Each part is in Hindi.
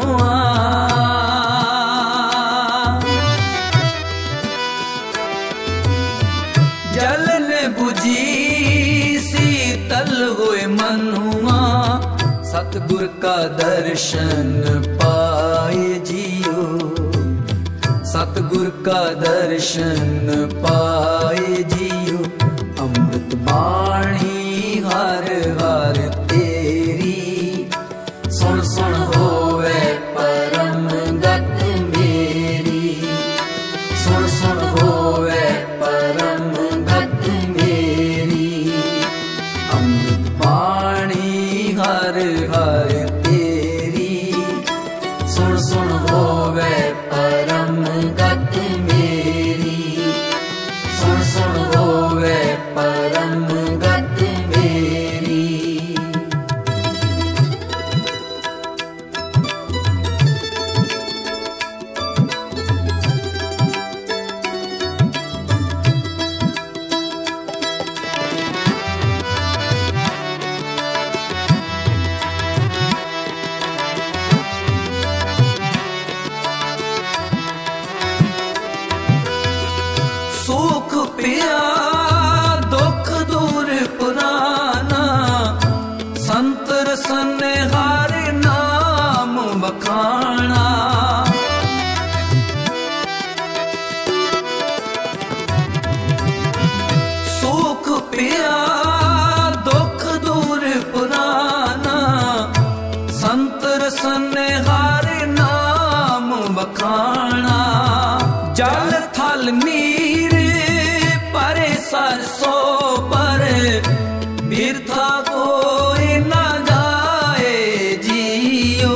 मनुआ। जल ने बुझी शीतल हुए मनुआ, सतगुर का दर्शन पाए जियो, सतगुर का दर्शन पाए जियो। अमृत बाणी हर हर तेरी, सुन सुन होवे परम गत मेरी, सुन सुन होवे परम गत मेरी। अमृत बाणी हर हर तेरी, सुन सुन होवे परम गत मेरी, सुन सुन होवे परम गत मेरी। सुख पिया दुख दूर पुराना, संत रसन हर नाम बखाना। सुख पिया दुख दूर पुराना, संत रसन हर नाम बखाना। जल थल नीर परे सरसों पर, बिरथा कोई न जाए जियो।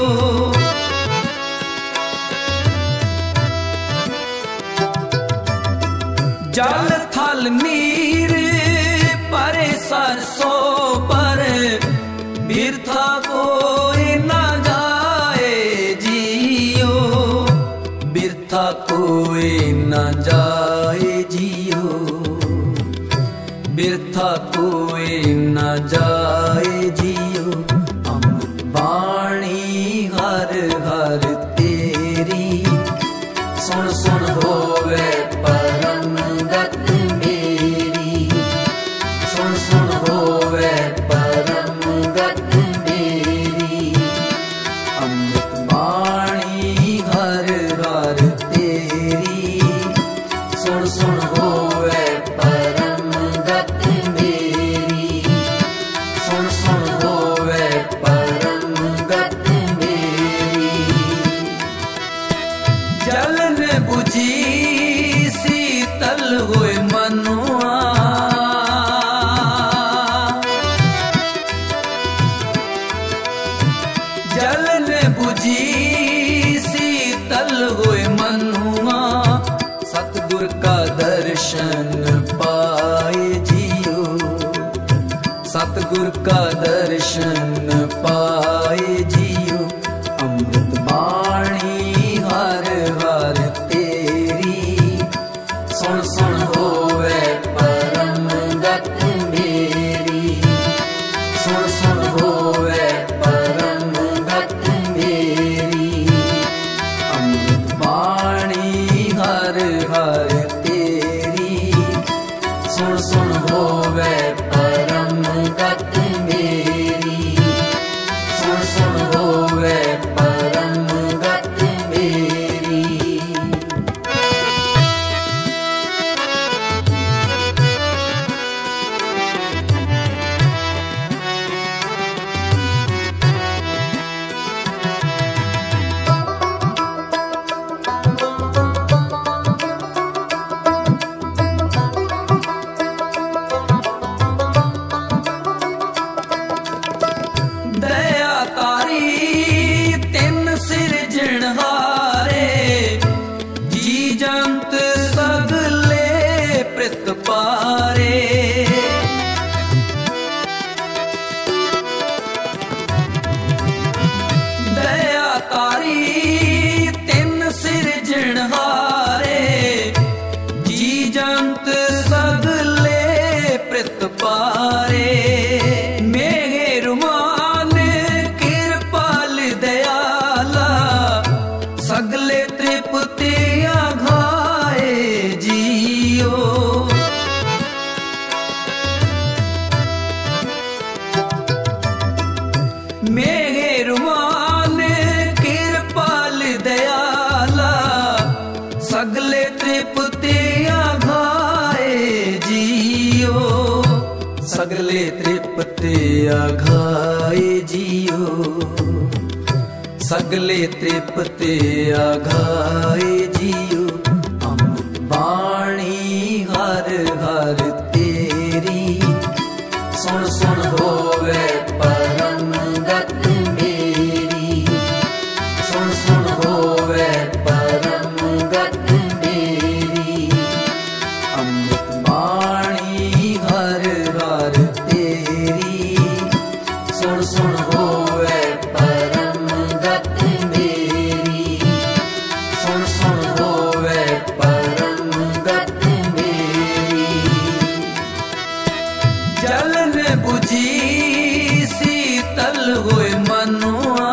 जल थल नीर परे सरसों पर, बिरथा कोई न जाए जियो, बिरथा कोई न जाए जियो, बिरथा कोई न जाए जियो। अमृत बाणी हर हर तेरी, सुन सुन होवे परम गत मेरी, सुन सुन होवे परम गत मेरी। अमृत बाणी हर हर तेरी, सुन सुन होवे परम गत मेरी, सुन सुन होवे परम गत मेरी। जल ने बुझी शीतल हुए मनुआ, जल ने बुझी शीतल हुए मनुआ। सतगुर का दर्शन पाए जियो, सतगुर का दर्शन पाए जियो। अमृत बाणी हर हर तेरी, सुन सुन होवे परम गत मेरी, सुन सुन होवे परम गत मेरी। अमृत बाणी हर हर तेरी, सुन सुन होवे परम गत मेरी, तृप्ति आघाए जियो, सगले तृप्ति आघाए जियो। अमृत बाणी हर हर तेरी, सुन सुन होवे परम गत मेरी, सुन सुन होवे परम गत मेरी। अमृत बाणी हर हर तेरी, सुन सुन होवे परम गत मेरी, सुन सुन होवे परम गत मेरी। जलन बुझी शीतल होए मनुआ,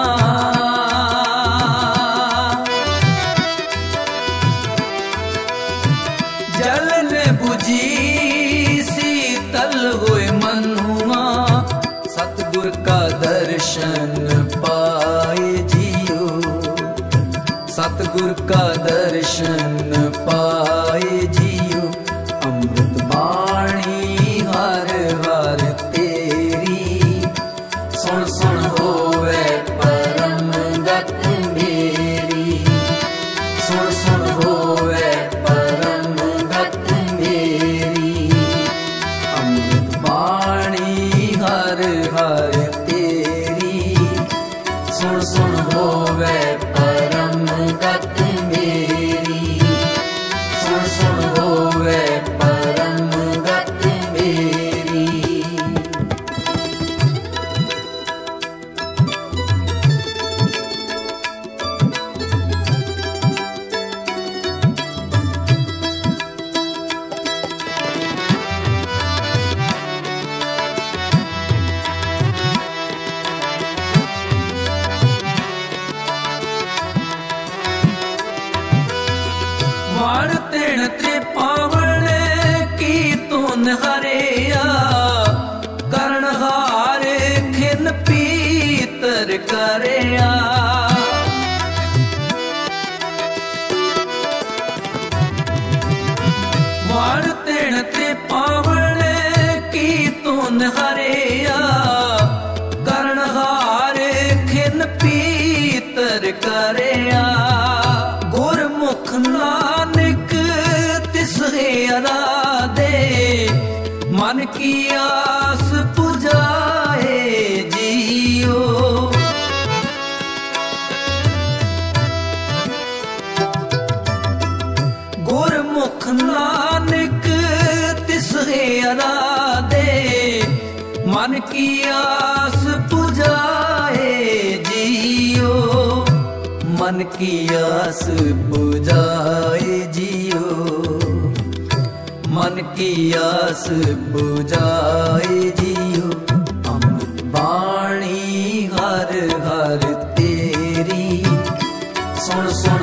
जलन बुझी शीतल होए मनुआ। सतगुर का दर्शन पाए जियो, सतगुर का दर्शन पाए जियो। अमृत बाणी हर हर तेरी, सुन सुन होवे परम गत मेरी, सुन सुन होवे परम गत मेरी। अमृत बाणी हर हर तेरी, सुन सुन होवे परम गत मेरी, सुन सुन होवे परम गत मेरी। वाण तेण त्रिपावण की तून हरिया, करण हार खिन पीतर करया। वाण तेण त्रिपावण की तून हरिया, करण हार खिन पीतर करया। गुरमुख नानक तिस हेरा दे, मन की आस पुजाए जियो। गुरमुख नानक तिस हेरा दे, मन की आस पुजाए जियो। मन की आस बुझाए जियो, मन की आस बुझाए जियो। अमृत बाणी हर हर तेरी, सुन सुन